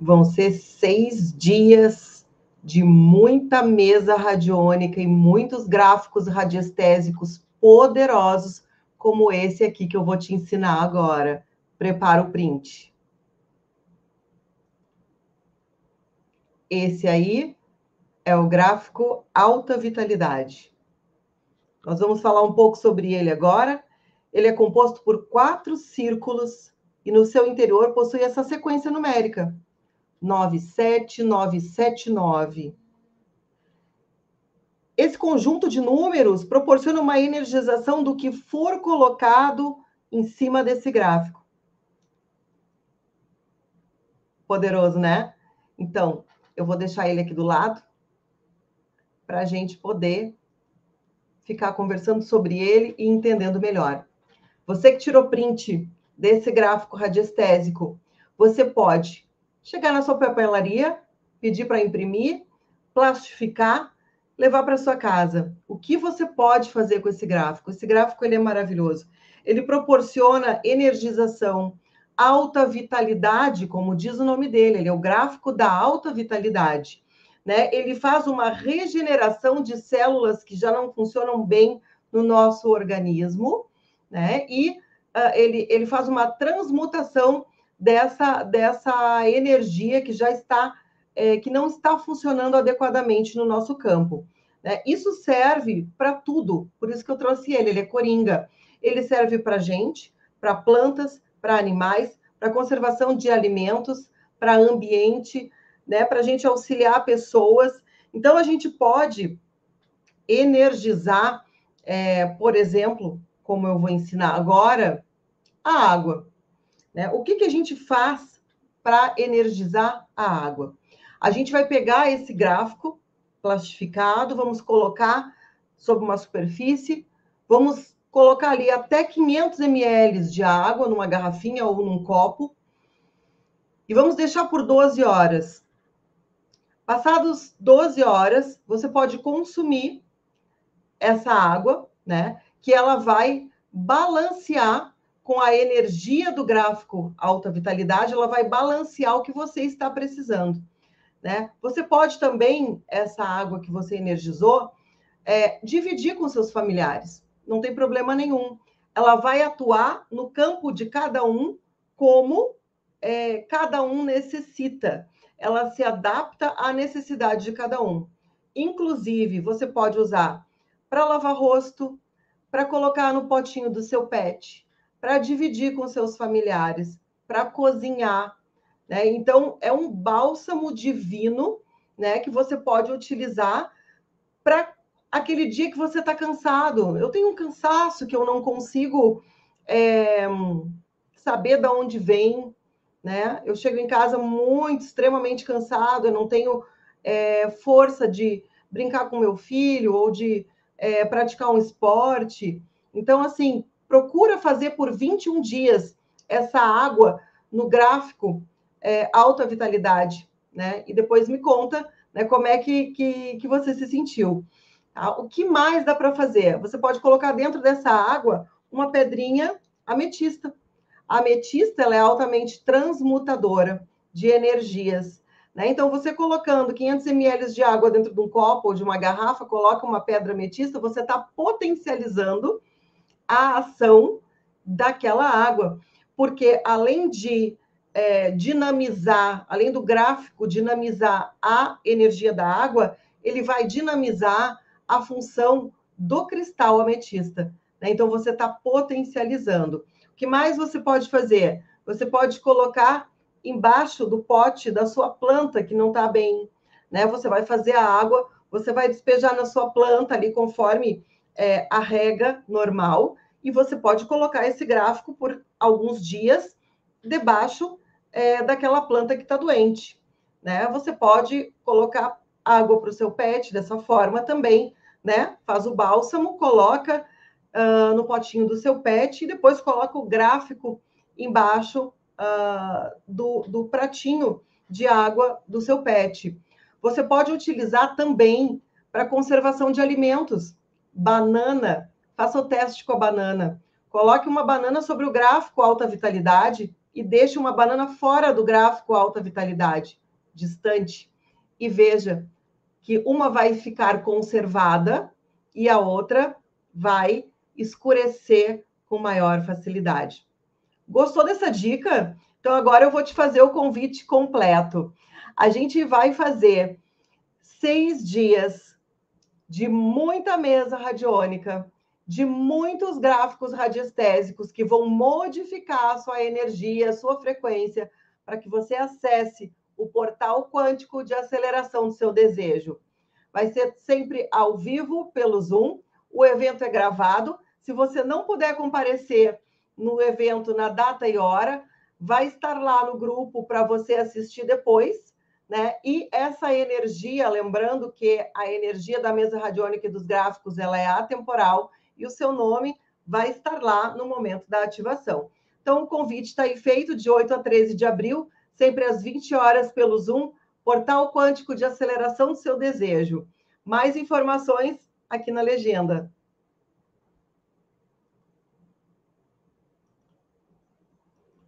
Vão ser 6 dias de muita mesa radiônica e muitos gráficos radiestésicos poderosos, como esse aqui que eu vou te ensinar agora. Prepara o print. Esse aí é o gráfico Alta Vitalidade. Nós vamos falar um pouco sobre ele agora. Ele é composto por 4 círculos e no seu interior possui essa sequência numérica. 97979. Esse conjunto de números proporciona uma energização do que for colocado em cima desse gráfico. Poderoso, né? Então, eu vou deixar ele aqui do lado para a gente poder ficar conversando sobre ele e entendendo melhor. Você que tirou print desse gráfico radiestésico, você pode chegar na sua papelaria, pedir para imprimir, plastificar, levar para sua casa. O que você pode fazer com esse gráfico? Esse gráfico ele é maravilhoso. Ele proporciona energização, alta vitalidade, como diz o nome dele, ele é o gráfico da alta vitalidade, né? Ele faz uma regeneração de células que já não funcionam bem no nosso organismo, né? E ele faz uma transmutação dessa energia que já está, que não está funcionando adequadamente no nosso campo. Né? Isso serve para tudo, por isso que eu trouxe ele é coringa. Ele serve para gente, para plantas, para animais, para conservação de alimentos, para ambiente, né? Para a gente auxiliar pessoas. Então, a gente pode energizar, por exemplo, como eu vou ensinar agora, a água. Né? O que a gente faz para energizar a água? A gente vai pegar esse gráfico plastificado, vamos colocar sobre uma superfície, vamos colocar ali até 500 ml de água numa garrafinha ou num copo e vamos deixar por 12 horas. Passados 12 horas, você pode consumir essa água, né? Que ela vai balancear com a energia do gráfico alta vitalidade, ela vai balancear o que você está precisando, né? Você pode também, essa água que você energizou, dividir com seus familiares, não tem problema nenhum. Ela vai atuar no campo de cada um como cada um necessita. Ela se adapta à necessidade de cada um. Inclusive, você pode usar para lavar rosto, para colocar no potinho do seu pet, para dividir com seus familiares, para cozinhar, né? Então, é um bálsamo divino, né, que você pode utilizar para aquele dia que você está cansado. Eu tenho um cansaço que eu não consigo saber de onde vem, né? Eu chego em casa muito, extremamente cansado, eu não tenho força de brincar com meu filho ou de praticar um esporte. Então, assim, procura fazer por 21 dias essa água no gráfico alta vitalidade, né? E depois me conta, né, como é que você se sentiu. Tá? O que mais dá para fazer? Você pode colocar dentro dessa água uma pedrinha ametista. A ametista ela é altamente transmutadora de energias. Né? Então, você colocando 500 ml de água dentro de um copo ou de uma garrafa, coloca uma pedra ametista, você está potencializando a ação daquela água. Porque, além de dinamizar, além do gráfico dinamizar a energia da água, ele vai dinamizar a função do cristal ametista. Né? Então, você está potencializando. O que mais você pode fazer? Você pode colocar embaixo do pote da sua planta que não está bem, né? Você vai fazer a água, você vai despejar na sua planta ali conforme a rega normal e você pode colocar esse gráfico por alguns dias debaixo daquela planta que está doente, né? Você pode colocar água para o seu pet dessa forma também, né? Faz o bálsamo, coloca no potinho do seu pet e depois coloca o gráfico embaixo do pratinho de água do seu pet. Você pode utilizar também para conservação de alimentos. Banana, faça o teste com a banana. Coloque uma banana sobre o gráfico alta vitalidade e deixe uma banana fora do gráfico alta vitalidade, distante, e veja que uma vai ficar conservada e a outra vai escurecer com maior facilidade. Gostou dessa dica? Então agora eu vou te fazer o convite completo. A gente vai fazer 6 dias de muita mesa radiônica, de muitos gráficos radiestésicos que vão modificar a sua energia, a sua frequência, para que você acesse o portal quântico de aceleração do seu desejo. Vai ser sempre ao vivo pelo Zoom. O evento é gravado. Se você não puder comparecer no evento na data e hora, vai estar lá no grupo para você assistir depois, né? E essa energia, lembrando que a energia da mesa radiônica e dos gráficos, ela é atemporal e o seu nome vai estar lá no momento da ativação. Então, o convite está aí feito de 8 a 13 de abril, sempre às 20 horas pelo Zoom, Portal Quântico de Aceleração do Seu Desejo. Mais informações aqui na legenda.